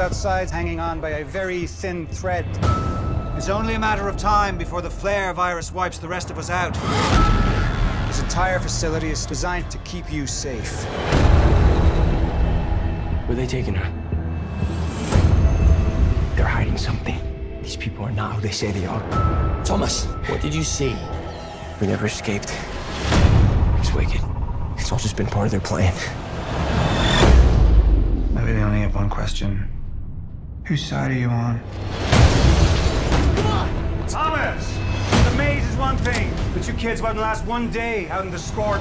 outside hanging on by a very thin thread. It's only a matter of time before the flare virus wipes the rest of us out. This entire facility is designed to keep you safe. Where are they taking her? They're hiding something. These people are not who they say they are. Thomas, what did you see? We never escaped. It's wicked. It's all just been part of their plan. Maybe they only have one question. Whose side are you on? Thomas! The maze is one thing. The two kids wouldn't last one day out in the scorch.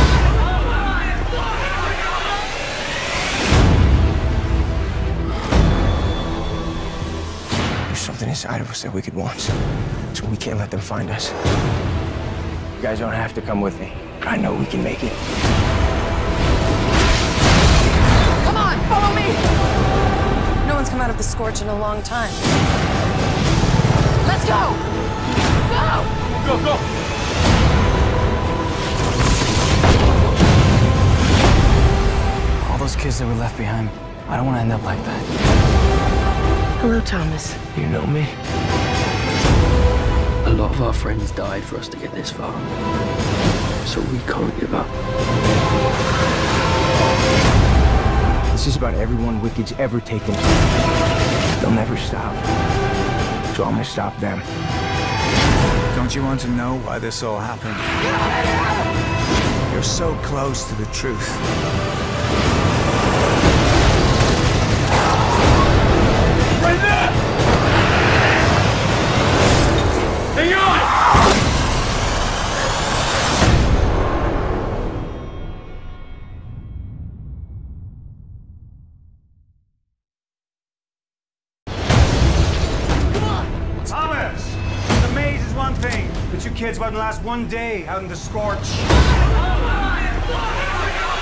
There's something inside of us that Wicked wants. So we can't let them find us. You guys don't have to come with me. I know we can make it. Come on, follow me! No one's come out of the scorch in a long time. Let's go! Go! Go, go! All those kids that were left behind, I don't want to end up like that. Hello, Thomas. You know me? A lot of our friends died for us to get this far. So we can't give up. This is about everyone Wicked's ever taken. They'll never stop. So I'm gonna stop them. Don't you want to know why this all happened? You're so close to the truth. Right there! Hang on! Thomas! The maze is one thing. The two kids wouldn't last one day out in the scorch.